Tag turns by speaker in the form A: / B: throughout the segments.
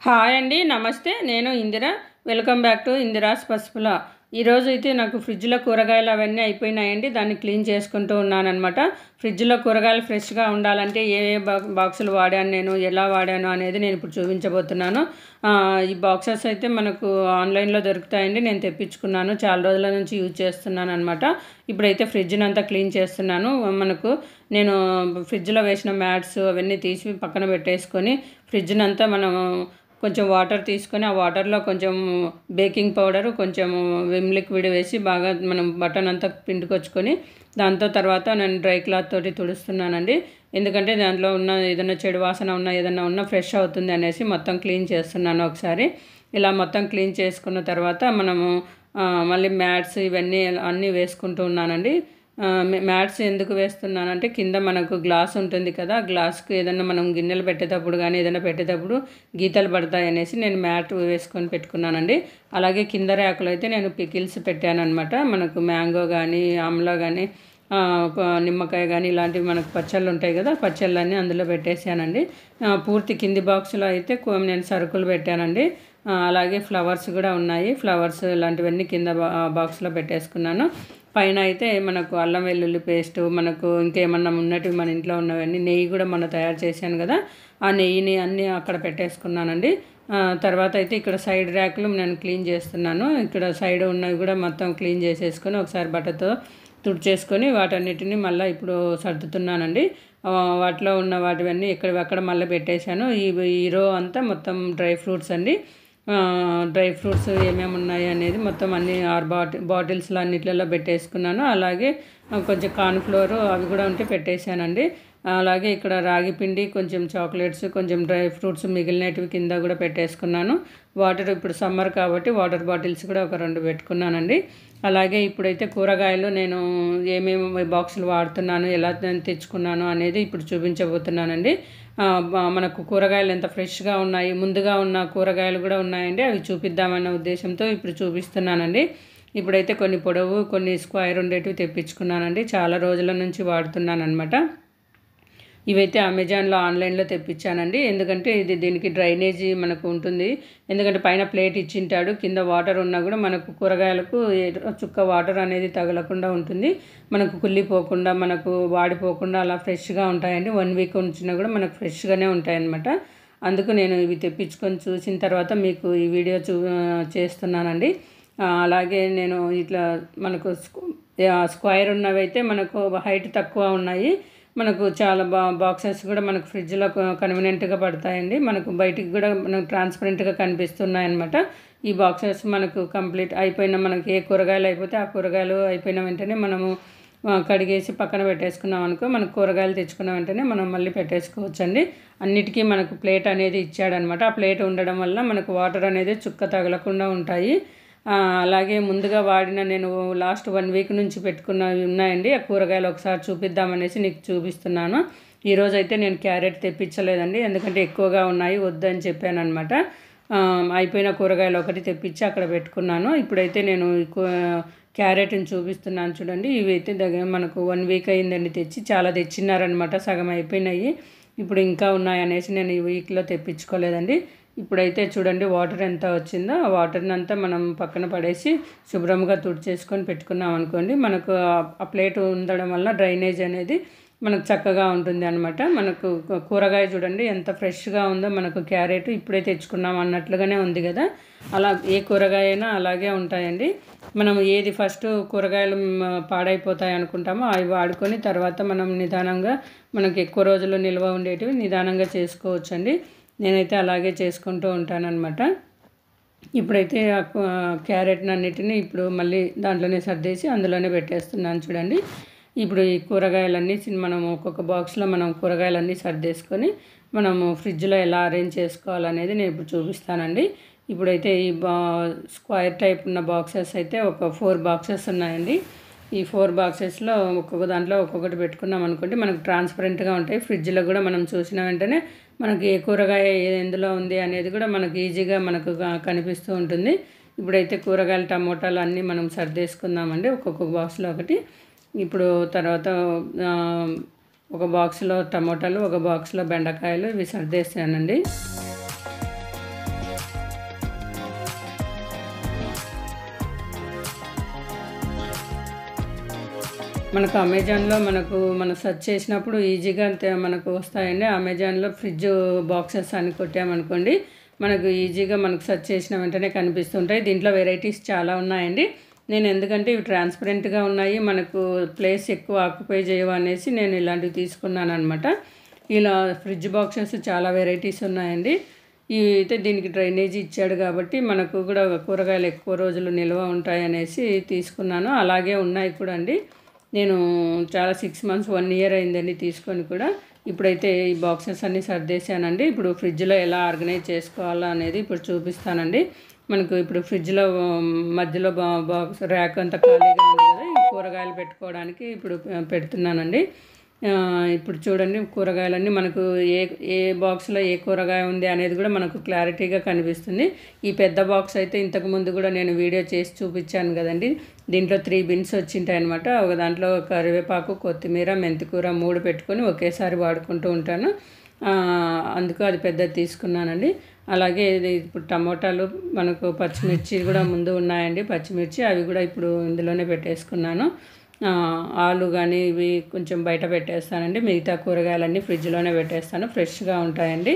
A: Hi అండి, నమస్తే. నేను Indira. Welcome back to Indira's Pasupula. ఈరోజు అయితే నాకు ఫ్రిడ్జ్లో కూరగాయలు అవన్నీ అయిపోయినాయండి. దాన్ని క్లీన్ చేసుకుంటూ ఉన్నానన్నమాట. ఫ్రిడ్జ్లో కూరగాయలు ఫ్రెష్గా ఉండాలంటే ఏ ఏ బాక్సులు వాడాను, నేను ఎలా వాడాను అనేది నేను ఇప్పుడు చూపించబోతున్నాను. ఈ బాక్సెస్ అయితే మనకు ఆన్లైన్లో దొరుకుతాయండి. నేను తెప్పించుకున్నాను, చాలా రోజుల నుంచి యూజ్ చేస్తున్నాను అనమాట. ఇప్పుడైతే ఫ్రిడ్జ్ని అంతా క్లీన్ చేస్తున్నాను. నేను ఫ్రిడ్జ్లో వేసిన మ్యాట్స్ అవన్నీ తీసి పక్కన పెట్టేసుకొని ఫ్రిడ్జ్ని అంతా మనం కొంచెం వాటర్ తీసుకొని ఆ వాటర్లో కొంచెం బేకింగ్ పౌడరు, కొంచెం విమ్ లిక్విడ్ వేసి బాగా మనం బటన్ అంతా పిండుకొచ్చుకొని దాంతో తర్వాత నేను డ్రై క్లాత్ తోటి తుడుస్తున్నానండి. ఎందుకంటే దాంట్లో ఉన్న ఏదైనా చెడు వాసన ఉన్నా ఏదైనా ఉన్నా ఫ్రెష్ అవుతుంది అనేసి మొత్తం క్లీన్ చేస్తున్నాను ఒకసారి. ఇలా మొత్తం క్లీన్ చేసుకున్న తర్వాత మనము మళ్ళీ మ్యాట్స్ ఇవన్నీ అన్నీ వేసుకుంటూ ఉన్నానండి. మ్యాట్స్ ఎందుకు వేస్తున్నానంటే కింద మనకు గ్లాస్ ఉంటుంది కదా, గ్లాస్కి ఏదైనా మనం గిన్నెలు పెట్టేటప్పుడు కానీ ఏదైనా పెట్టేటప్పుడు గీతలు పడతాయి అనేసి నేను మ్యాట్ వేసుకొని పెట్టుకున్నానండి. అలాగే కింద ర్యాకులు అయితే నేను పికిల్స్ పెట్టాను అనమాట. మనకు మ్యాంగో కానీ ఆమ్లా కానీ నిమ్మకాయ కానీ ఇలాంటివి మనకు పచ్చళ్ళు ఉంటాయి కదా, పచ్చళ్ళన్నీ అందులో పెట్టేసానండి. పూర్తి కింది బాక్స్లో అయితే నేను సరుకులు పెట్టానండి. అలాగే ఫ్లవర్స్ కూడా ఉన్నాయి. ఫ్లవర్స్ ఇలాంటివన్నీ కింద బాక్స్లో పెట్టేసుకున్నాను. పైన అయితే మనకు అల్లం వెల్లుల్లి పేస్టు, మనకు ఇంకేమన్నా ఉన్నటివి మన ఇంట్లో ఉన్నవన్నీ, నెయ్యి కూడా మనం తయారు చేశాను కదా, ఆ నెయ్యిని అన్నీ అక్కడ పెట్టేసుకున్నానండి. తర్వాత అయితే ఇక్కడ సైడ్ ర్యాకులు నేను క్లీన్ చేస్తున్నాను. ఇక్కడ సైడ్ ఉన్నవి కూడా మొత్తం క్లీన్ చేసేసుకొని ఒకసారి బట్టతో తుడిచేసుకొని వాటన్నిటిని మళ్ళీ ఇప్పుడు సర్దుతున్నానండి. వాటిలో ఉన్న వాటివన్నీ ఎక్కడ మళ్ళీ పెట్టేశాను. ఈ రో అంతా మొత్తం డ్రై ఫ్రూట్స్ అండి. డ్రై ఫ్రూట్స్ ఏమేమి ఉన్నాయి అనేది మొత్తం అన్ని 6 బాటిల్స్లో అన్నిట్లలో పెట్టేసుకున్నాను. అలాగే కొంచెం కార్న్ఫ్లోర్ అవి కూడా ఉంటే పెట్టేశానండి. అలాగే ఇక్కడ రాగి పిండి, కొంచెం చాక్లెట్స్, కొంచెం డ్రై ఫ్రూట్స్ మిగిలినవి కింద కూడా పెట్టేసుకున్నాను. వాటర్ ఇప్పుడు సమ్మర్ కాబట్టి వాటర్ బాటిల్స్ కూడా ఒక 2 పెట్టుకున్నానండి. అలాగే ఇప్పుడైతే కూరగాయలు నేను ఏమేమి బాక్సులు వాడుతున్నాను, ఎలా తెచ్చుకున్నాను అనేది ఇప్పుడు చూపించబోతున్నానండి. మనకు కూరగాయలు ఎంత ఫ్రెష్గా ఉన్నాయి, ముందుగా ఉన్న కూరగాయలు కూడా ఉన్నాయండి, అవి చూపిద్దామన్న ఉద్దేశంతో ఇప్పుడు చూపిస్తున్నానండి. ఇప్పుడైతే కొన్ని పొడవు కొన్ని స్క్వేర్ ఉండేటివి తెప్పించుకున్నానండి. చాలా రోజుల నుంచి వాడుతున్నాను అనమాట. ఇవైతే అమెజాన్లో ఆన్లైన్లో తెప్పించానండి. ఎందుకంటే దీనికి డ్రైనేజీ మనకు ఉంటుంది. ఎందుకంటే పైన ప్లేట్ ఇచ్చింటాడు, కింద వాటర్ ఉన్నా కూడా మనకు కూరగాయలకు చుక్క వాటర్ అనేది తగలకుండా ఉంటుంది. మనకు కుళ్ళిపోకుండా మనకు వాడిపోకుండా అలా ఫ్రెష్గా ఉంటాయండి. 1 వీక్ ఉంచినా కూడా మనకు ఫ్రెష్గానే ఉంటాయన్నమాట. అందుకు నేను ఇవి తెప్పించుకొని చూసిన తర్వాత మీకు ఈ వీడియో చేస్తున్నానండి. అలాగే నేను ఇట్లా మనకు స్క్వేర్ ఉన్నవి అయితే మనకు హైట్ తక్కువ ఉన్నాయి. మనకు చాలా బాక్సెస్ కూడా మనకు ఫ్రిడ్జ్లో కన్వీనియంట్గా పడతాయండి. మనకు బయటికి కూడా మనకు ట్రాన్స్పరెంట్గా కనిపిస్తున్నాయి అన్నమాట. ఈ బాక్సెస్ మనకు కంప్లీట్ అయిపోయిన, మనకి ఏ కూరగాయలు అయిపోతే ఆ కూరగాయలు అయిపోయిన వెంటనే మనము కడిగేసి పక్కన పెట్టేసుకున్నాం అనుకో, మనకు కూరగాయలు తెచ్చుకున్న వెంటనే మనం మళ్ళీ పెట్టేసుకోవచ్చండి. అన్నిటికీ మనకు ప్లేట్ అనేది ఇచ్చాడనమాట. ఆ ప్లేట్ ఉండడం వల్ల మనకు వాటర్ అనేది చుక్క తగలకుండా ఉంటాయి. అలాగే ముందుగా వాడిన నేను లాస్ట్ 1 వీక్ నుంచి పెట్టుకున్నవి ఉన్నాయండి. ఆ కూరగాయలు ఒకసారి చూపిద్దామనేసి నీకు చూపిస్తున్నాను. ఈరోజు అయితే నేను క్యారెట్ తెప్పించలేదండి, ఎందుకంటే ఎక్కువగా ఉన్నాయి వద్దని చెప్పాను అనమాట. అయిపోయిన కూరగాయలు ఒకటి తెప్పించి అక్కడ పెట్టుకున్నాను. ఇప్పుడైతే నేను క్యారెట్ని చూపిస్తున్నాను చూడండి. ఇవి అయితే మనకు 1 వీక్ అయిందండి తెచ్చి, చాలా తెచ్చినారనమాట, సగం అయిపోయినాయి. ఇప్పుడు ఇంకా ఉన్నాయనేసి నేను ఈ వీక్లో తెప్పించుకోలేదండి. ఇప్పుడైతే చూడండి వాటర్ ఎంత వచ్చిందో, ఆ వాటర్ని అంతా మనం పక్కన పడేసి శుభ్రంగా తుడిచేసుకొని పెట్టుకున్నాం అనుకోండి, మనకు ఆ ప్లేట్ ఉండడం వల్ల డ్రైనేజ్ అనేది మనకు చక్కగా ఉంటుంది అనమాట. మనకు కూరగాయ చూడండి ఎంత ఫ్రెష్గా ఉందో, మనకు క్యారెట్ ఇప్పుడే తెచ్చుకున్నాం అన్నట్లుగానే ఉంది కదా. అలా ఏ కూరగాయ అయినా అలాగే ఉంటాయండి. మనం ఏది ఫస్ట్ కూరగాయలు పాడైపోతాయి అనుకుంటామో అవి వాడుకొని తర్వాత మనం నిదానంగా మనకు ఎక్కువ రోజులు నిల్వ ఉండేటివి నిదానంగా చేసుకోవచ్చండి. నేనైతే అలాగే చేసుకుంటూ ఉంటానన్నమాట. ఇప్పుడైతే క్యారెట్ని అన్నిటిని ఇప్పుడు మళ్ళీ దాంట్లోనే సర్దేసి అందులోనే పెట్టేస్తున్నాను చూడండి. ఇప్పుడు ఈ కూరగాయలన్నీ మనం ఒక్కొక్క బాక్స్లో మనం కూరగాయలన్నీ సర్దేసుకొని మనము ఫ్రిడ్జ్లో ఎలా అరేంజ్ చేసుకోవాలనేది నేను ఇప్పుడు చూపిస్తానండి. ఇప్పుడైతే ఈ స్క్వేర్ టైప్ ఉన్న బాక్సెస్ అయితే ఒక 4 బాక్సెస్ ఉన్నాయండి. ఈ 4 బాక్సెస్లో ఒక్కొక్క దాంట్లో ఒక్కొక్కటి పెట్టుకున్నాం అనుకోండి, మనకు ట్రాన్స్పరెంట్గా ఉంటాయి. ఫ్రిడ్జ్లో కూడా మనం చూసిన వెంటనే మనకి ఏ కూరగాయ ఎందులో ఉంది అనేది కూడా మనకు ఈజీగా మనకు కనిపిస్తూ ఉంటుంది. ఇప్పుడైతే కూరగాయలు టమోటాలు అన్నీ మనం సర్దేసుకుందామండి, ఒక్కొక్క బాక్స్లో ఒకటి. ఇప్పుడు తర్వాత ఒక బాక్స్లో టమోటాలు, ఒక బాక్స్లో బెండకాయలు ఇవి సర్దేసానండి. మనకు అమెజాన్లో మనం సెర్చ్ చేసినప్పుడు ఈజీగా మనకు వస్తాయండి. అమెజాన్లో ఫ్రిడ్జ్ బాక్సెస్ అని కొట్టామనుకోండి, మనకు ఈజీగా సెర్చ్ చేసిన వెంటనే కనిపిస్తుంటాయి. దీంట్లో వెరైటీస్ చాలా ఉన్నాయండి. నేను ఎందుకంటే ఇవి ట్రాన్స్పరెంట్గా ఉన్నాయి, మనకు ప్లేస్ ఎక్కువ ఆక్యుపై చేయవు అనేసి నేను ఇలాంటివి తీసుకున్నాను అనమాట. ఇలా ఫ్రిడ్జ్ బాక్సెస్ చాలా వెరైటీస్ ఉన్నాయండి. ఇవి అయితే దీనికి డ్రైనేజీ ఇచ్చాడు కాబట్టి మనకు కూడా కూరగాయలు ఎక్కువ రోజులు నిల్వ ఉంటాయి అనేసి తీసుకున్నాను. అలాగే ఉన్నాయి కూడా అండి. నేను చాలా 6 months 1 year అయిందండి తీసుకొని కూడా. ఇప్పుడైతే ఈ బాక్సెస్ అన్నీ సర్దేశానండి. ఇప్పుడు ఫ్రిడ్జ్లో ఎలా ఆర్గనైజ్ చేసుకోవాలా అనేది ఇప్పుడు చూపిస్తానండి. మనకు ఇప్పుడు ఫ్రిడ్జ్లో మధ్యలో బాక్స్ ర్యాక్ అంతా ఖాళీగా ఉంది కదా, ఈ కూరగాయలు పెట్టుకోవడానికి ఇప్పుడు పెడుతున్నానండి. ఇప్పుడు చూడండి, కూరగాయలన్నీ మనకు ఏ బాక్స్లో ఏ కూరగాయ ఉంది అనేది కూడా మనకు క్లారిటీగా కనిపిస్తుంది. ఈ పెద్ద బాక్స్ అయితే ఇంతకుముందు కూడా నేను వీడియో చేసి చూపించాను కదండి. దీంట్లో 3 bins వచ్చింటాయి అనమాట. ఒక దాంట్లో కరివేపాకు, కొత్తిమీర, మెంతికూర 3 పెట్టుకొని ఒకేసారి వాడుకుంటూ ఉంటాను. అందుకు అది పెద్దది తీసుకున్నానండి. అలాగే ఇప్పుడు టమోటాలు, మనకు పచ్చిమిర్చి కూడా ముందు ఉన్నాయండి. పచ్చిమిర్చి అవి కూడా ఇప్పుడు ఇందులోనే పెట్టేసుకున్నాను. ఆలు కానీ ఇవి కొంచెం బయట పెట్టేస్తానండి. మిగతా కూరగాయలన్నీ ఫ్రిడ్జ్లోనే పెట్టేస్తాను, ఫ్రెష్గా ఉంటాయండి.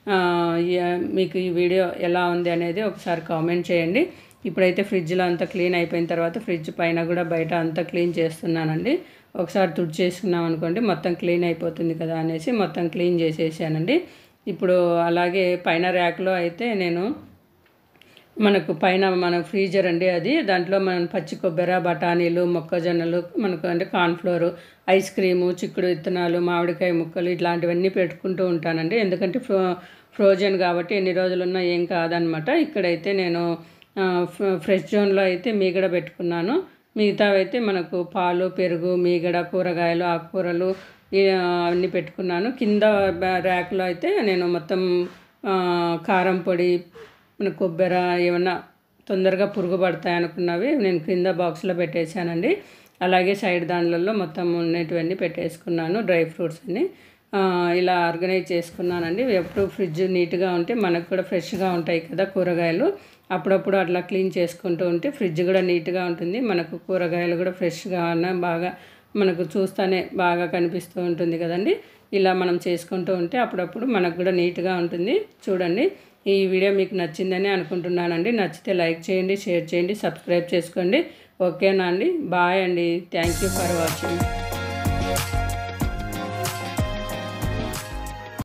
A: మీకు ఈ వీడియో ఎలా ఉంది అనేది ఒకసారి కామెంట్ చేయండి. ఇప్పుడైతే ఫ్రిడ్జ్లో అంతా క్లీన్ అయిపోయిన తర్వాత ఫ్రిడ్జ్ పైన కూడా బయట అంతా క్లీన్ చేస్తున్నానండి. ఒకసారి తుడిచేసుకున్నాం అనుకోండి మొత్తం క్లీన్ అయిపోతుంది కదా అనేసి మొత్తం క్లీన్ చేసేసానండి. ఇప్పుడు అలాగే పైన ర్యాక్లో అయితే నేను మనకు పైన మన ఫ్రీజర్ అండి అది. దాంట్లో మనం పచ్చి కొబ్బరి, బఠానీలు, మొక్కజొన్నలు, మనకు అంటే కార్న్ఫ్లోరు, ఐస్ క్రీము, చిక్కుడు విత్తనాలు, మామిడికాయ ముక్కలు ఇట్లాంటివన్నీ పెట్టుకుంటూ ఉంటానండి. ఎందుకంటే ఫ్రోజన్ కాబట్టి ఎన్ని రోజులున్నా ఏం కాదనమాట. ఇక్కడైతే నేను ఫ్రెష్ జోన్లో అయితే మీగడ పెట్టుకున్నాను. మిగతావైతే మనకు పాలు, పెరుగు, మీగడ, కూరగాయలు, ఆకుకూరలు అన్నీ పెట్టుకున్నాను. కింద ర్యాక్లో అయితే నేను మొత్తం కారం పొడి, మన కొబ్బరి, ఏమన్నా తొందరగా పురుగు పడతాయి అనుకున్నవి నేను కింద బాక్స్లో పెట్టేశానండి. అలాగే సైడ్ దాంట్లలో మొత్తం ఉన్నటువన్నీ పెట్టేసుకున్నాను, డ్రై ఫ్రూట్స్ అన్నీ ఇలా ఆర్గనైజ్ చేసుకున్నానండి. ఎప్పుడు ఫ్రిడ్జ్ నీట్గా ఉంటే మనకు కూడా ఫ్రెష్గా ఉంటాయి కదా కూరగాయలు. అప్పుడప్పుడు అట్లా క్లీన్ చేసుకుంటూ ఉంటే ఫ్రిడ్జ్ కూడా నీట్గా ఉంటుంది, మనకు కూరగాయలు కూడా ఫ్రెష్గా బాగా మనకు చూస్తూనే బాగా కనిపిస్తూ ఉంటుంది కదండి. ఇలా మనం చేసుకుంటూ ఉంటే అప్పుడప్పుడు మనకు కూడా నీట్గా ఉంటుంది. చూడండి, ఈ వీడియో మీకు నచ్చిందని అనుకుంటున్నానండి. నచ్చితే లైక్ చేయండి, షేర్ చేయండి, సబ్స్క్రైబ్ చేసుకోండి. ఓకేనా అండి? బాయ్ అండి. Thank you for watching.